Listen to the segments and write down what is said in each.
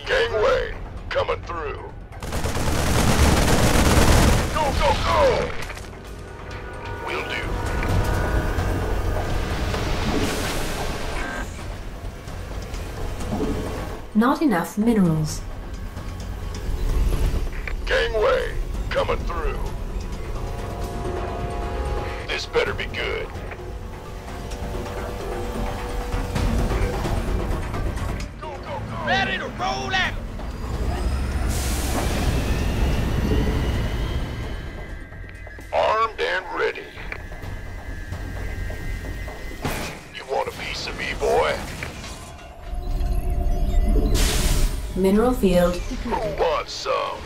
Gangway, coming through. Go, go, go! Will do. Not enough minerals. Gangway, coming through. This better be good. Go, go, go! Ready to roll out! Armed and ready. You want a piece of me, boy? Mineral field Who wants some?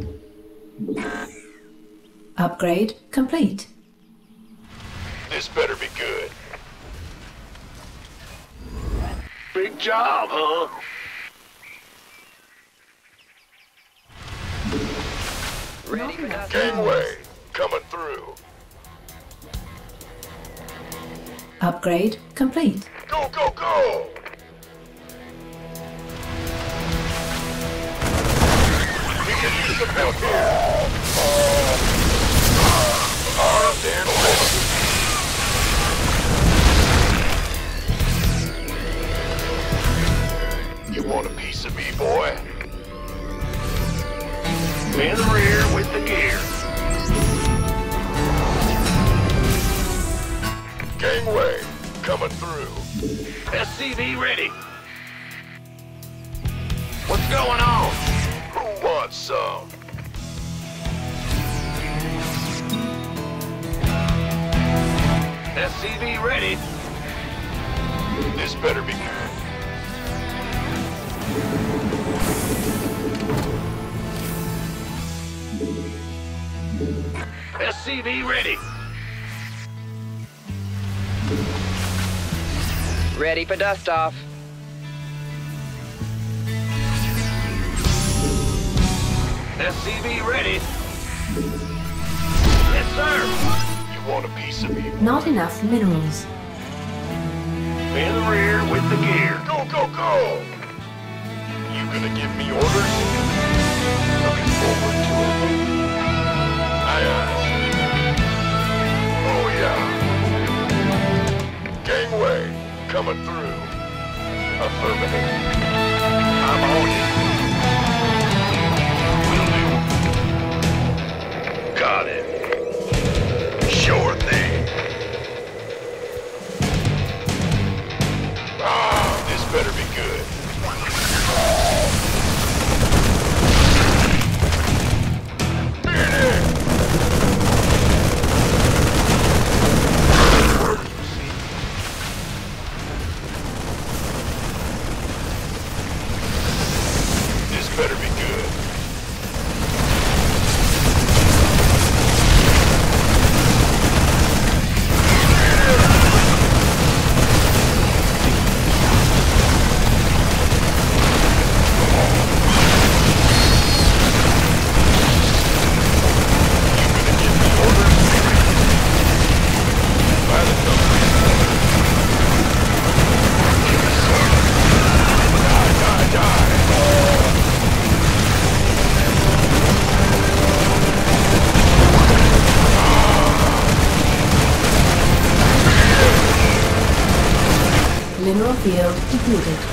upgrade complete. This better be good. Big job, huh? Ready for that? Gangway, coming through. Upgrade complete. Go, go, go! We can use some help here. Armed and ready. You want a piece of me, boy? In the rear with the gear. Gangway, coming through. SCV ready. What's going on? Who wants some? SCV ready. This better be good. SCV ready. Ready for dust off. SCV ready. Yes, sir. You want a piece of me? Not enough minerals. In the rear with the gear. Go, go, go! You gonna give me orders? Looking forward to it. Aye, aye. Oh, yeah. Gangway, coming through. Affirmative. I'm on it. Will do. Got it. Sure thing. Ah, this better be good. This better be good. Mineral field depleted.